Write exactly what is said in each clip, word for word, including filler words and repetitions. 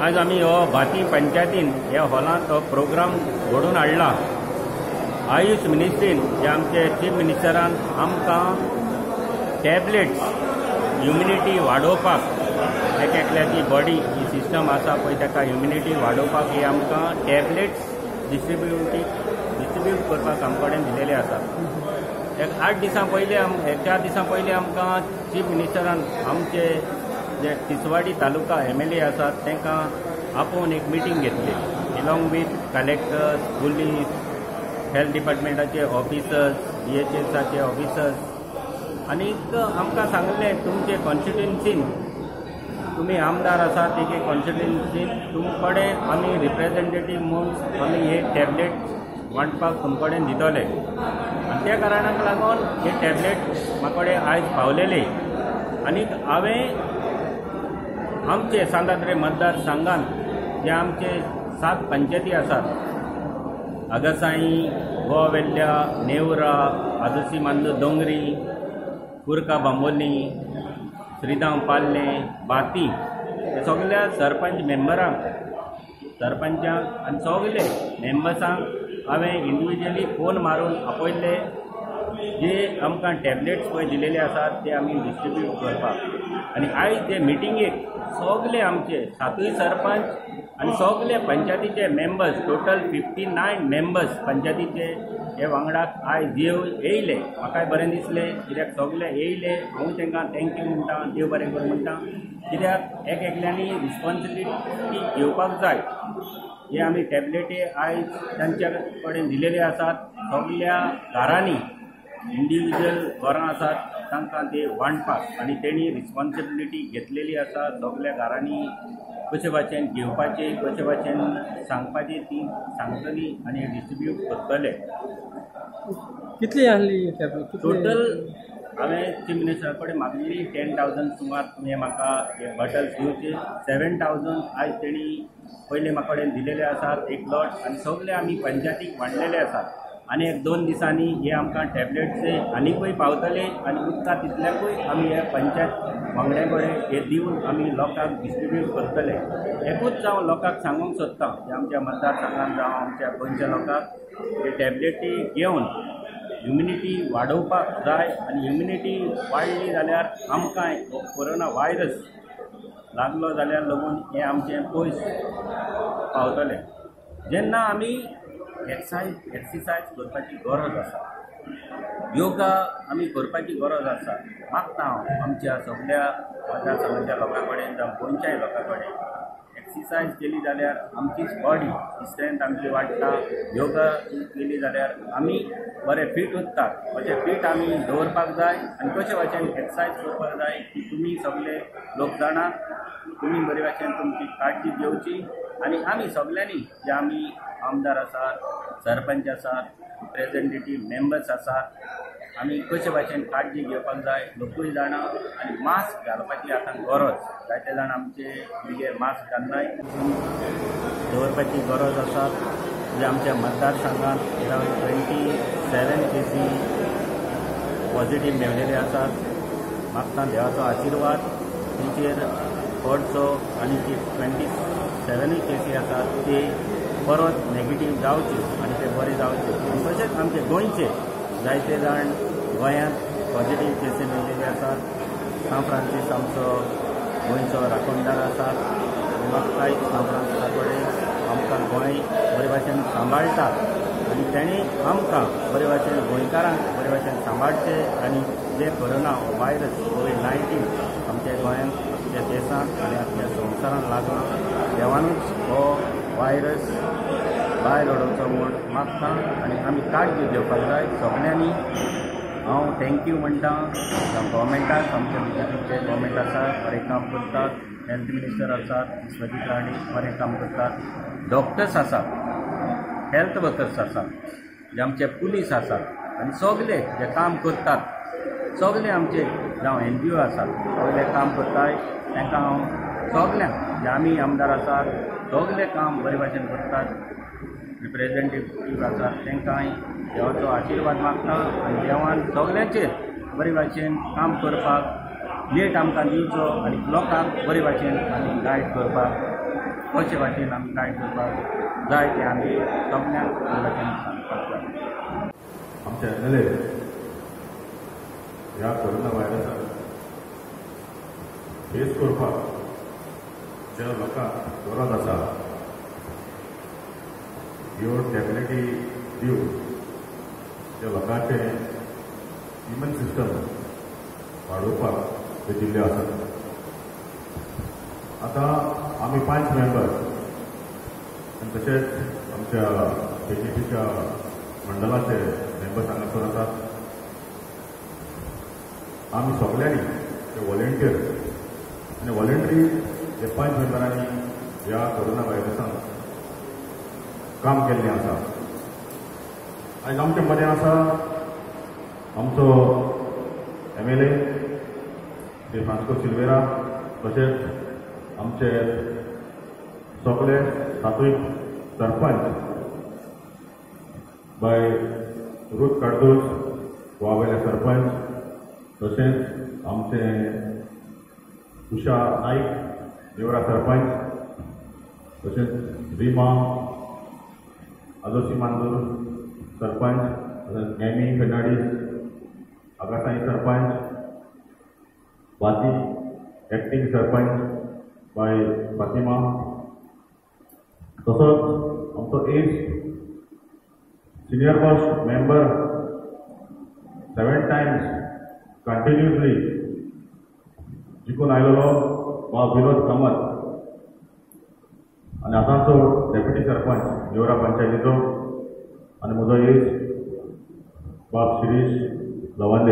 आज आम्ही हो बाती पंचायतीन ह्या हॉलांत हो प्रोग्राम घडोवन हाडला। आयुष मिनिस्ट्रीन जे आमचे चीफ मिनिस्टरान आमकां टॅबलेट्स इम्युनिटी वाडोवपाक एक एकल्याची बॉडी ही सिस्टम आसा पळय ताका इम्युनिटी वाडोवपाक ही आमकां टॅबलेट्स डिस्ट्रिब्युटी डिस्ट्रिब्यूट करपाक आमचे कडेन दिलेले आसा। एक आठ दिसां पयलीं आम एक चार दिसां पयलीं आमकां चीफ मिनिस्टरान आमचे जे Tiswadi taluka M L A आसात तांकां आपोवन एक मिटींग घेतली along with collectors, police, health डिपार्टमेंटाचे ऑफिसर्स, डी एच एसाचे ऑफिसर्स आनीक आमकां सांगलें तुमचे कॉन्स्टिट्युएन्सीन तुमी आमदार आसात एक एक कॉन्स्टिट्युएन्सीन तुमचे कडेन आमी रिप्रेझेंटेटीव म्हणून आमी हे टॅबलेट वांटपाक तुमचे कडेन दितले आनी त्या कारणाक लागून हे टॅबलेट म्हाका कडेन आयज पावलेले। आनीक हांवें आमचे सांताद्रे मतदारसंघान जे आमचे सात पंचायती आसात आगासाई, गोवेल्ल्या, नेवरा, आदोशी मांदू दोंगरी, कुरका बांबोली, श्रीधाम पाल्ले, बाती हे सगळ्या सरपंच मेंबरांक सरपंचांक आनी सगळे मेंबर्सांक हांवें इंडिविज्युअली फोन मारून आपयले जे आमकां टॅबलेट्स पळय दिलेले आसात ते आमी डिस्ट्रिब्यूट करपाक। आनी आयज ते मिटिंगेक सगळे आमचे सातूय सरपंच आनी सगळे पंचायतीचे members total fifty nine members पंचायतीचे हे वांगडाक आयज येव येयले। म्हाकाय बरें दिसलें कित्याक सगळे येयले, हांव तांकां थँक्यू म्हणटा, देव बरें कर म्हणटा। कित्याक एक एकल्यांनी रिस्पॉन्सिबिलिटी घेवपाक जाय। हे आमी टॅबलेटी आयज तांच्या कडेन दिलेले आसात सगळ्या घरांनी इंडिविज्युअल घरां आसात तांकां ते वांटपाक आनी तेणी रिस्पॉन्सिबिलिटी घेतलेली आसा सगळ्या घरांनी कशे भाशेन घेवपाची कशे भाशेन सांगपाची ती सांगतली आनी डिस्ट्रिब्यूट करतले। कितली आहली टॅबलेट टोटल हांवें चीफ मिनिस्टरा कडेन मागलेली टेन थावजंड सुमार तुमी म्हाका हे बॉटल्स दिवचे। सेवन थावजंड आयज तेणी पयले म्हाका कडेन दिलेले आसात एक लॉट आनी सगळे आमी पंचायतीक वांटलेले आसात आनी एक दोन दिसांनी हे आमकां टॅबलेट्स आनीकूय पावतले आनी उरता तितल्याकूय आमी हे पंचायत वांगड्या कडेन हे दिवन आमी लोकांक डिस्ट्रिब्यूट करतले। एकूच हांव लोकांक सांगूंक सोदतां की आमच्या मतदारसंघान जावं आमच्या गोंयच्या लोकांक हे टॅबलेटी घेवन इम्युनिटी वाडोवपाक जाय आनी इम्युनिटी वाडली जाल्यार आमकां कोरोना वायरस लागलो जाल्यार लागून हे आमचें पयस पावतलें। जेन्ना आमी एक्सायज एक्सरसायज करपाची गरज आसा, योगा आमी करपाची गरज आसा, मागता हांव आमच्या सगळ्या मतदारसंघाच्या लोकां कडेन जावं गोंयच्याय लोकां कडेन एक्सरसायज केली जाल्यार आमची बॉडी स्ट्रेंथ आमची वाडटा, योगा केली जाल्यार आमी बरे फीट उरतात। अशें फीट आमी दवरपाक जाय आनी कशे भाशेन एक्सरसायज करपाक जाय की तुमी सगळे लोक जाणा तुमी बरे भाशेन तुमची काळजी घेवची आनी आमी सगळ्यांनी जे आमी आमदार आसात, सरपंच आसात, रिप्रेझेंटेटीव मेंबर्स आसात, आमी कशे भाशेन काळजी घेवपाक जाय लोकूय जाणा आनी मास्क घालपाची आतां गरज। जायते जाण आमचे भुरगे मास्क घालनाय दवरपाची गरज आसा। जे आमच्या मतदारसंघात अरावंड ट्वेंटी सेवन केसी पॉझिटीव मेळिल्ले आसात। मागता देवाचो आशिर्वाद तेचेर पडचो आनी ती ट्वेंटी सेवनूय केसी आसात ते परत नेगेटीव जावच्यो आनी ते बरे जावचे। तशेंच आमचे गोंयचे जायते जाण गोंयांत पॉझिटीव केसी मेळिल्ले आसात। सांव फ्रांसीस आमचो गोंयचो राखणदार आसात आनी मागताय सांव फ्रांसिसा कडेन आमकां गोंय बरे भाशेन सांबाळटात आनी तेणी आमकां बरे भाशेन गोंयकारांक बरे भाशेन सांबाळचे आनी जे कोरोना वायरस कोवीड नायन्टीन आमच्या गोंयांत आमच्या देशांत आनी आमच्या संवसारान लागला देवानूच हो वायरस भायर उडोवचो म्हूण मागता आनी आमी काळजी घेवपाक जाय सगळ्यांनी। हांव थँक्यू म्हणटा गव्हर्मेंटाक, आमच्या बीजेपीचे गव्हर्मेंट आसा बरें काम करतात, हेल्थ मिनिस्टर आसात विश्वजीत राणे बरें काम करतात, डॉक्टर्स आसात, हेल्थ वर्कर्स आसात, जे आमचे पुलीस आसात आनी सगळे जे काम करतात सगळे आमचे जावं एन जी ओ आसात सगळे काम करताय तांकां हांव सगळ्यांक जे आमी आमदार आसात सगळे काम बरे भाशेन करतात, रिप्रेझेंटेटीव आसात तांकांय देवाचो आशिर्वाद मागता आनी देवान सगळ्यांचेर बरे भाशेन काम करपाक लेट आमकां दिवचो आनी लोकांक बरे भाशेन आनी गायड करपाक कशे भाशेन आमी काय करपाक जाय तें आमी सगळ्यांक लोकांनी सांगपाक जाय. आमचे एम एल ए ह्या कोरोना व्हायरसाक फेस करपाक ज्या लोकांक गरज आसा ह्यो टॅबलेटी दिवन त्या लोकांचे इम्युन सिस्टम वाडोवपाक ते दिल्ले आसात. आतां आमी पांच मेंबर आनी तशेंच आमच्या केजीपीच्या मंडळाचे मेंबर्स हांगासर आसात. आमी सगळ्यांनी ते व्हॉलेंटियर आनी व्हॉलेंटरी हे पांच मेंबरांनी ह्या कोरोना व्हायरसान काम केल्लें आसा. आयज आमचे मदें आसा आमचो M L A Shri Francisco Silveira, तशेंच आमचे सगळे सातूय सरपंच बाय रूथ कडदोस गोवावेले सरपंच, तशेंच आमचे उषा नाईक देवरा सरपंच, तशेंच रिमा आदोशी मांदूर सरपंच, तशेंच एमी फेर्नांडीस आगासाई सरपंच, बाती एक्टिंग सरपंच बाय फातिमा, तसोच आमचो as senior most member seven times continuously जिखून आयलोलो बाब विनोद कामत आनी आतांचो डेप्युटी सरपंच देवरा पंचायतीचो आनी म्हजो एज बाब शिरीश लवंदे.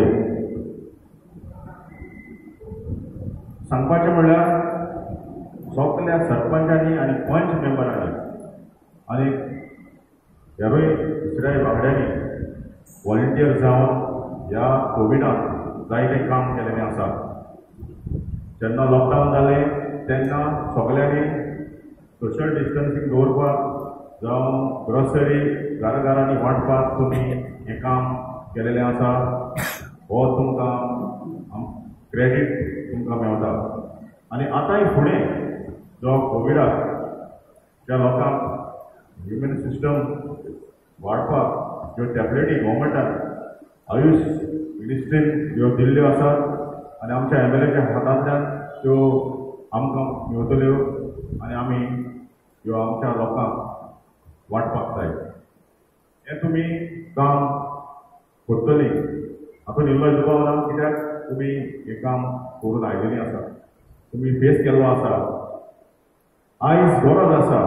सांगपाचें म्हणल्यार सगळ्या सरपंचांनी आनी पंच मेंबरांनी आनी हेरूय दुसऱ्या वांगड्यांनी व्हॉलेंटियर जावन ह्या कोविडान जायतें काम केलेलें आसा. जेन्ना लॉकडावन जालें तेन्ना सगळ्यांनी सोशल डिस्टन्सींग दवरपाक जावं ग्रोसरी घराघरांनी वांटपाक तुमी हें काम केलेलें आसा. हो तुमकां क्रेडीट तुमकां मेळटा. आनी आतांय फुडें जो कोविडाक ज्या लोकांक इम्युन सिस्टम वाडपाक ज्यो टॅबलेटी गोवमेंटान आयुश मिनिस्ट्रीन ह्यो दिल्ल्यो आसात आनी आमच्या एम एल एच्या हातांतल्यान त्यो आमकां मेवतल्यो आनी आमी ह्यो आमच्या लोकांक वांटपाक जाय. हें तुमी काम करतलीं हातूंत इल्लो दुबाव ना, कित्याक तुमी हें काम करून आयिल्लीं आसा, तुमी फेस केल्लो आसा. आयज गरज आसा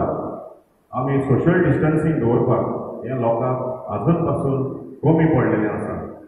आमी सोशल डिस्टन्सींग दवरपाक हें लोकांक आजून पासून कमी पडलेलें आसा.